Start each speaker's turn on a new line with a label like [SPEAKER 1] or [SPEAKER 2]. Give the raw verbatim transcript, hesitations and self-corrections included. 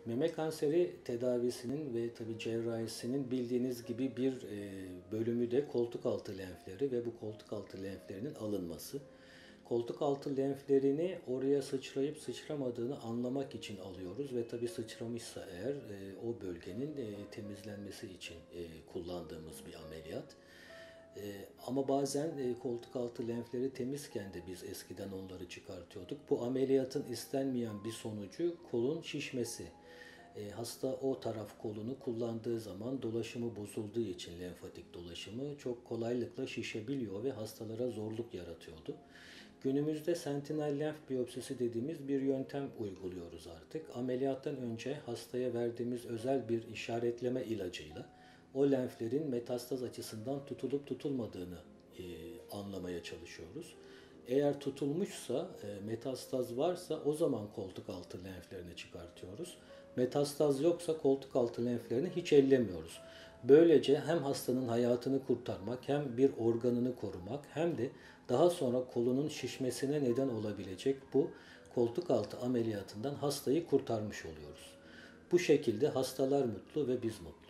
[SPEAKER 1] Meme kanseri tedavisinin ve tabii cerrahisinin bildiğiniz gibi bir e, bölümü de koltuk altı lenfleri ve bu koltuk altı lenflerinin alınması. Koltuk altı lenflerini oraya sıçrayıp sıçramadığını anlamak için alıyoruz ve tabii sıçramışsa eğer e, o bölgenin e, temizlenmesi için e, kullandığımız bir ameliyat. E, ama bazen e, koltuk altı lenfleri temizken de biz eskiden onları çıkartıyorduk. Bu ameliyatın istenmeyen bir sonucu kolun şişmesi. E, hasta o taraf kolunu kullandığı zaman dolaşımı bozulduğu için lenfatik dolaşımı çok kolaylıkla şişebiliyor ve hastalara zorluk yaratıyordu. Günümüzde sentinel lenf biyopsisi dediğimiz bir yöntem uyguluyoruz artık. Ameliyattan önce hastaya verdiğimiz özel bir işaretleme ilacıyla o lenflerin metastaz açısından tutulup tutulmadığını e, anlamaya çalışıyoruz. Eğer tutulmuşsa, e, metastaz varsa o zaman koltuk altı lenflerini çıkartıyoruz. Metastaz yoksa koltuk altı lenflerini hiç ellemiyoruz. Böylece hem hastanın hayatını kurtarmak, hem bir organını korumak, hem de daha sonra kolunun şişmesine neden olabilecek bu koltuk altı ameliyatından hastayı kurtarmış oluyoruz. Bu şekilde hastalar mutlu ve biz mutlu.